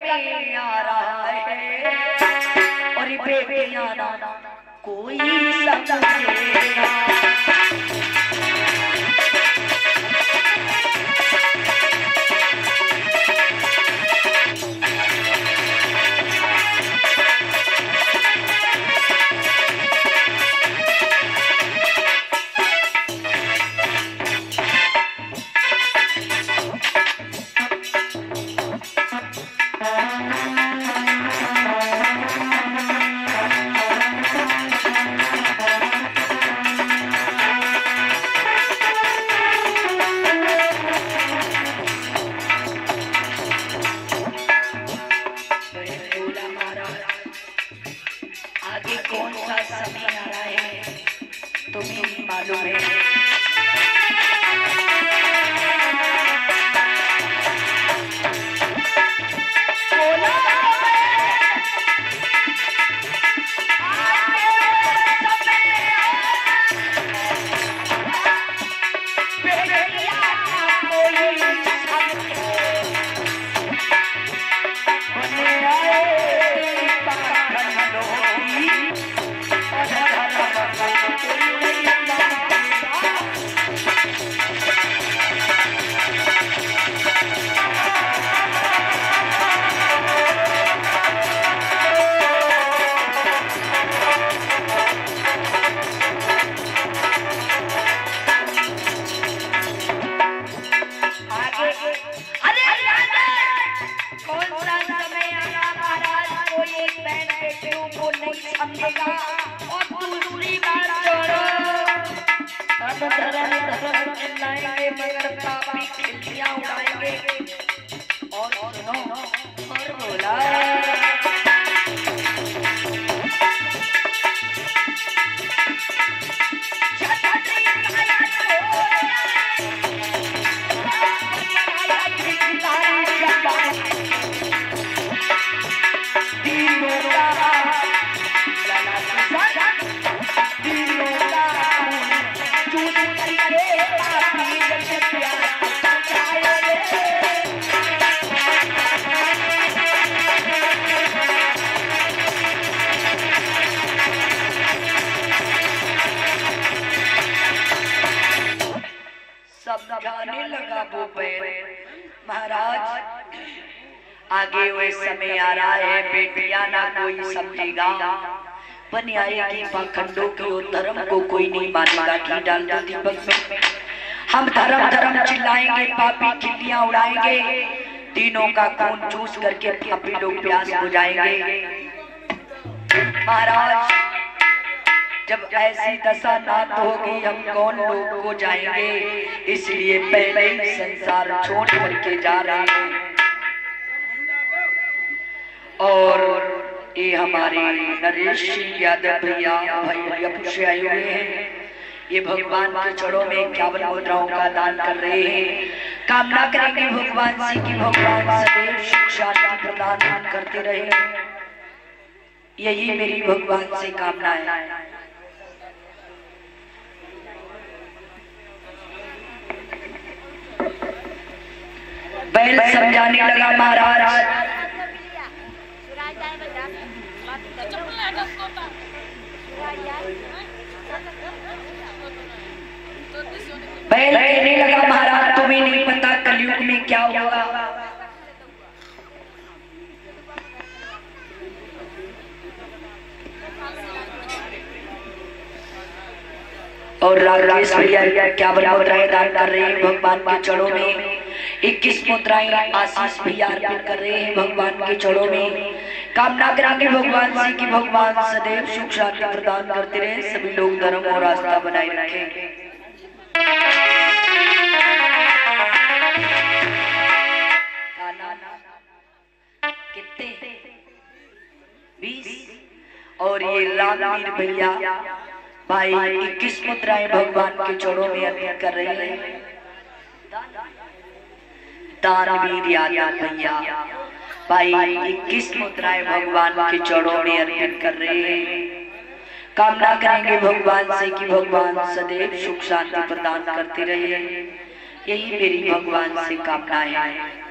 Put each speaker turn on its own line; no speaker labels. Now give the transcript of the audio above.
प्यारा है और बेप्यारा कोई समझेगा। आगे कौन सा समय आ रहा है तुम्हें मालूम है? समझेगा और दूसरी बात छोड़ो, धर्म चिल्लाएंगे मगर पापी खिल्लियां उड़ाएंगे। और सुनो और बोला जाने लगा वो पैर। महाराज आगे वह समय आ रहा है बेटियां ना कोई समझेगा, बन आएगी पाखंडों की और धर्म को कोई नहीं मानेगा। घी डाल दो दीपक में, हम धर्म धर्म चिल्लाएंगे, पापी खिल्लियां उड़ाएंगे, तीनों का खून चूस करके पापी लोग प्यास हो जाएंगे। महाराज जब ऐसी दशा नाथ होगी हम कौन लोग को जाएंगे, इसलिए पहले ही संसार छोड़ करके जा रहे हैं। और ये हमारे नरेश यादव भैया भाई आए हुए हैं, ये भगवान के चरणों में 51 मुद्राओं का दान कर रहे हैं। कामना करेंगे भगवान से कि भगवान सदैव सुख शांति प्रदान करते रहे, यही मेरी भगवान से कामना है। बैल समझाने लगा महाराज, बैल कहने लगा महाराज तुम्हें नहीं पता कलयुग में क्या होगा। और राकेश भैया क्या मुद्राएं दान कर रहे हैं भगवान के चरणों में। 21 मुद्राएं आशीष भैया अर्पित कर रहे हैं भगवान के चरणों में। कामना करेंगे भगवान से कि भगवान सदैव सुख शांति प्रदान करते रहे, सभी लोग धर्म और आस्था बनाए रखें। कितने 20 और ये रामवीर भैया भाई 21 मुद्राएं भगवान के चरणों में अर्पित कर रहे हैं। दानवीर यादव भैया भाई 21 मुद्राएं भगवान के चरणों में अर्पित कर रहे हैं। कामना करेंगे भगवान से कि भगवान सदैव सुख शांति प्रदान करते रहे, यही मेरी भगवान से कामना है।